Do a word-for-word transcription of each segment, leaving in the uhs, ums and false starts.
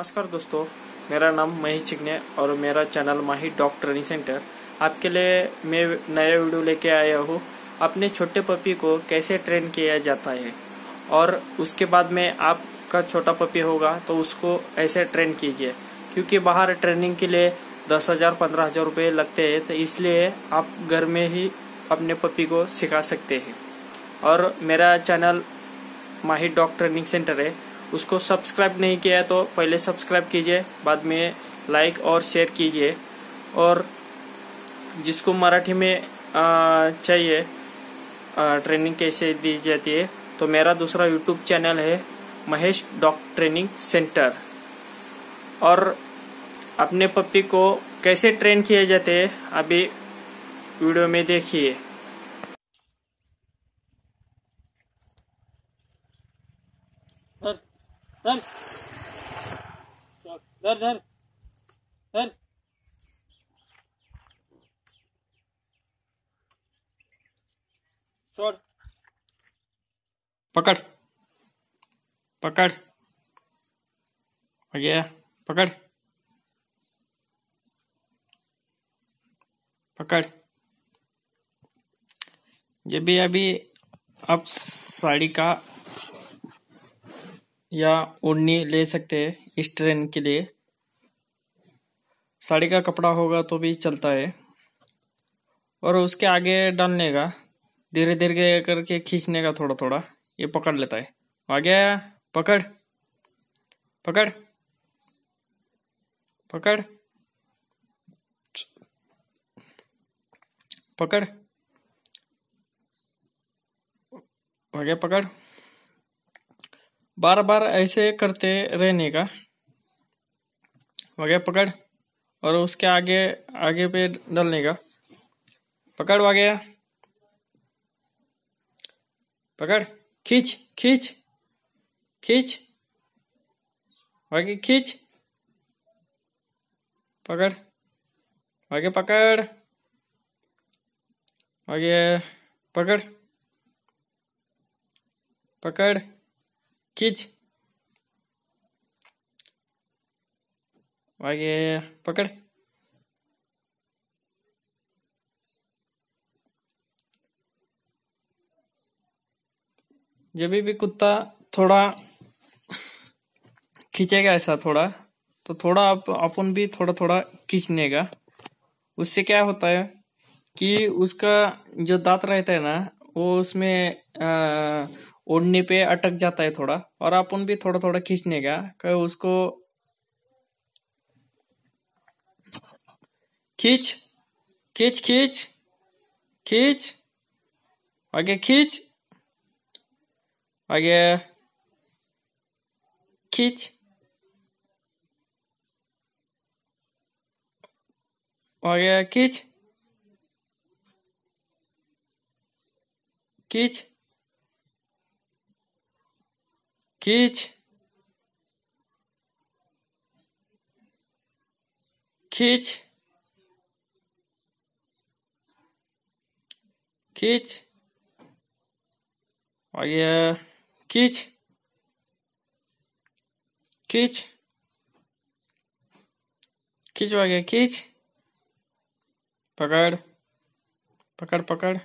नमस्कार दोस्तों, मेरा नाम महेश चिकने और मेरा channel Mahi dog training centre. आपके लिए मैं नया वीडियो लेके आया हूँ। अपने छोटे पपी को कैसे ट्रेन किया जाता है और उसके बाद में आपका छोटा पपी होगा तो उसको ऐसे ट्रेन कीजिए, क्योंकि बाहर ट्रेनिंग के लिए दस हजार पंद्रह हजार रुपये लगते हैं। तो इसलिए आप घर में ही अपने पपी को सिखा सकते हैं। और मेरा channel Mahi dog training centre है, उसको सब्सक्राइब नहीं किया है तो पहले सब्सक्राइब कीजिए, बाद में लाइक और शेयर कीजिए। और जिसको मराठी में आ, चाहिए आ, ट्रेनिंग कैसे दी जाती है तो मेरा दूसरा यूट्यूब चैनल है महेश डॉग ट्रेनिंग सेंटर। और अपने पप्पी को कैसे ट्रेन किए जाते हैं अभी वीडियो में देखिए। धर धर धर धर छोड़, पकड़ पकड़ आ गया, पकड़ पकड़। ये भी अभी आप साड़ी का या ओढ़नी ले सकते हैं। इस ट्रेन के लिए साड़ी का कपड़ा होगा तो भी चलता है। और उसके आगे डालने का, धीरे धीरे करके खींचने का, थोड़ा थोड़ा ये पकड़ लेता है। आ गया, पकड़ पकड़ पकड़ पकड़ आ गया, पकड़। बार बार ऐसे करते रहने का। आ गया, पकड़। और उसके आगे आगे पे डालने का, पकड़। आ गया, पकड़। खींच खींच खींच, आगे खींच, पकड़। आगे पकड़, आगे पकड़ पकड़, खींच, आगे पकड़। जब भी कुत्ता थोड़ा खींचेगा ऐसा थोड़ा, तो थोड़ा आप अपन भी थोड़ा थोड़ा खींचने का। उससे क्या होता है कि उसका जो दांत रहता है ना, वो उसमें आ, ओढ़ने पे अटक जाता है थोड़ा। और अपन भी थोड़ा थोड़ा खींचने का कि उसको खींच खींच खींच खींच, आगे खींच, आगे खींच, आगे खींच खींच खींच खींच खींच, आगे खींच खींच खींच, आगे खींच, पकड़ पकड़ पकड़,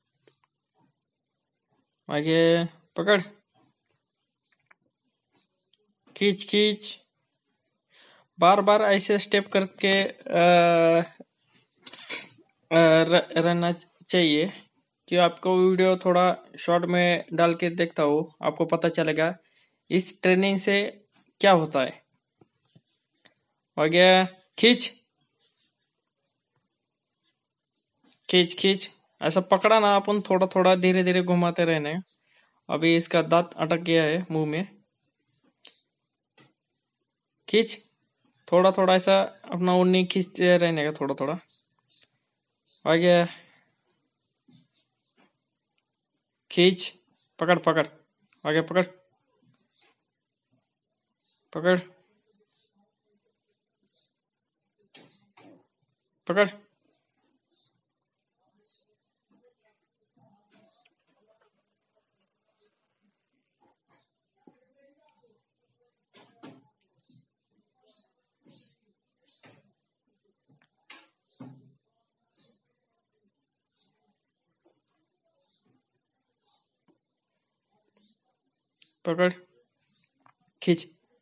आगे पकड़, खींच खींच। बार बार ऐसे स्टेप करके रहना चाहिए। कि आपको वीडियो थोड़ा शॉर्ट में डाल के देखता हूँ, आपको पता चलेगा इस ट्रेनिंग से क्या होता है। आगे खींच खींच खींच, ऐसा पकड़ा ना अपन, थोड़ा थोड़ा धीरे धीरे घुमाते रहने। अभी इसका दांत अटक गया है मुंह में। खींच, थोड़ा थोड़ा ऐसा अपना ओढ़नी खींचते रहने का, थोड़ा थोड़ा। आगे खींच, पकड़ पकड़, आगे पकड़ पकड़ पकड़, पकड़, खींच,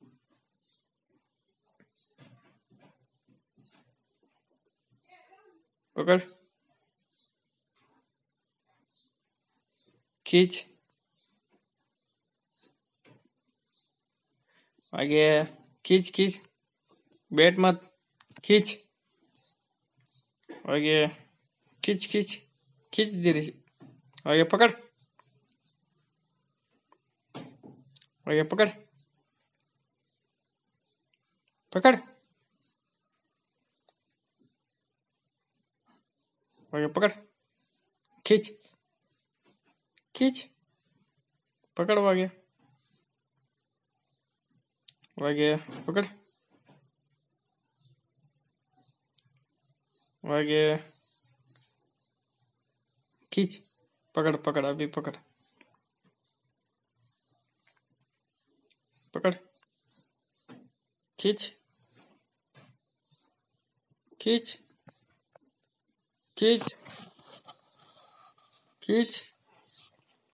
पकड़, खींच, आगे, खींच खींच, बैठ मत, खींच, आगे, खींच खींच, खींच धीरे से, आगे पकड़, आगे पकड़, पकड़, आगे पकड़, खींच, खींच, पकड़, आगे, आगे पकड़, आगे, खींच, पकड़, पकड़, अभी पकड़, पकड़, खींच, खींच, खींच, खींच,